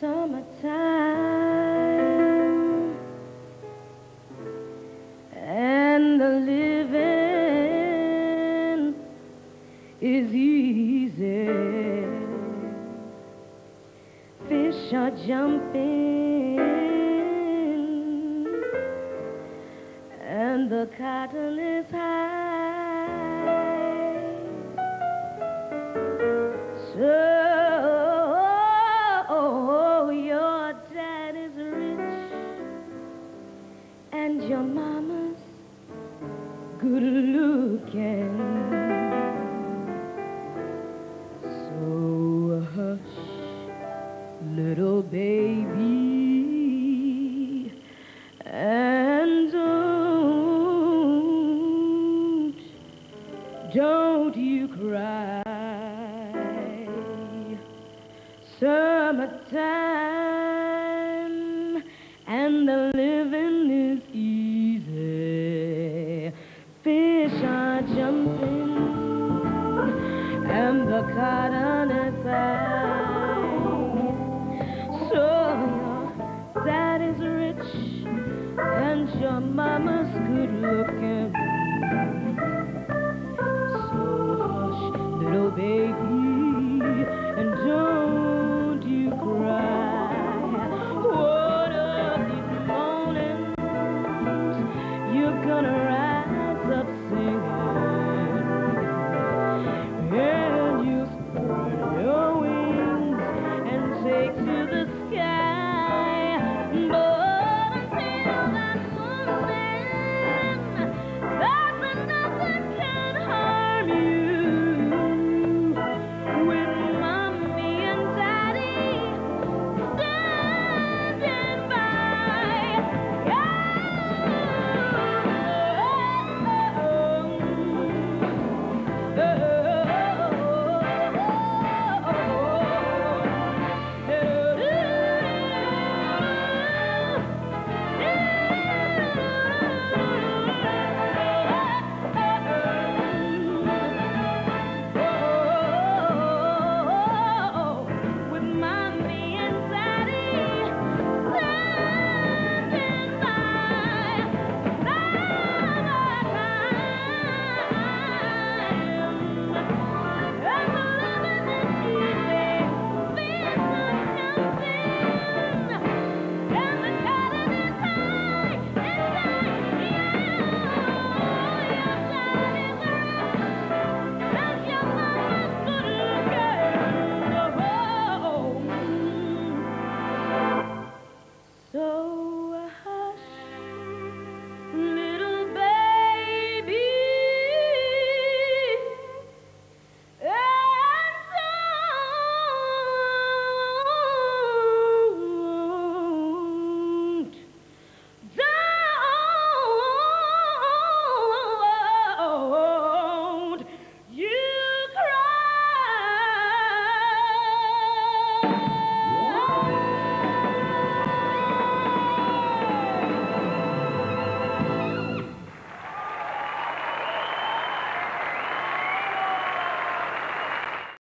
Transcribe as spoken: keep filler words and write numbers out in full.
summertime and the living is easy. Fish are jumping and the cotton is high. So your dad is rich and your mama's good looking. So hush, little baby, and don't, don't you cry. Summertime and the living is easy. Fish are jumping and the cotton is high. So your dad is rich and your mama's good looking.